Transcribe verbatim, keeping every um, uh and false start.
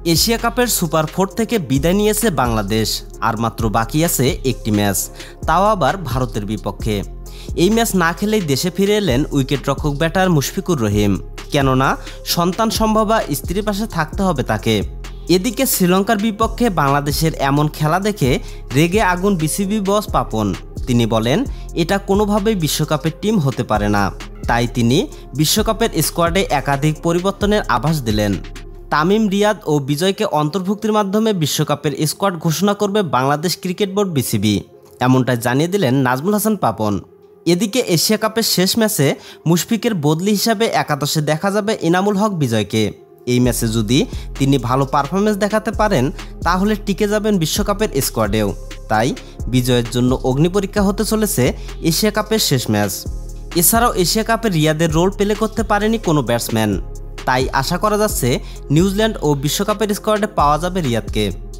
Asia কাপের super four থেকে বিদায় নিয়েছে বাংলাদেশ, আর মাত্র বাকি আছে একটি ম্যাচ, তাও আবার ভারতের বিপক্ষে। এই ম্যাচ না খেলেই দেশে ফিরে এলেন উইকেটরক্ষক ব্যাটার মুশফিকুর রহিম, কেননা সন্তান সম্ভবা স্ত্রীর পাশে থাকতে হবে তাকে। এদিকে শ্রীলঙ্কার বিপক্ষে বাংলাদেশের এমন খেলা দেখে রেগে আগুন বিসিবি বস পাপন। তিনি বলেন, এটা কোনোভাবেই বিশ্বকাপের টিম হতে পারে না। তাই তিনি বিশ্বকাপের স্কোয়াডে একাধিক পরিবর্তনের আভাস দিলেন। তামিম, রিয়াদ ও বিজয়কে অন্তর্ভুক্তির মাধ্যমে বিশ্বকাপের স্কোয়াড ঘোষণা করবে বাংলাদেশ ক্রিকেট বোর্ড বিসিবি, এমনটাই জানিয়ে দিলেন নাজমুল হাসান পাপন। এদিকে এশিয়া কাপের শেষ ম্যাচে মুশফিকের বদলি হিসাবে একাদশে দেখা যাবে ইনামুল হক বিজয়কে। এই ম্যাচে যদি তিনি ভালো পারফরমেন্স দেখাতে পারেন তাহলে টিকে যাবেন বিশ্বকাপের স্কোয়াডেও। তাই বিজয়ের জন্য অগ্নিপরীক্ষা হতে চলেছে এশিয়া কাপের শেষ ম্যাচ। এছাড়াও এশিয়া কাপে রিয়াদের রোল প্লে করতে পারেনি কোনো ব্যাটসম্যান, তাই আশা করা যাচ্ছে নিউজিল্যান্ড ও বিশ্বকাপের স্কোয়াডে পাওয়া যাবে রিয়াদকে।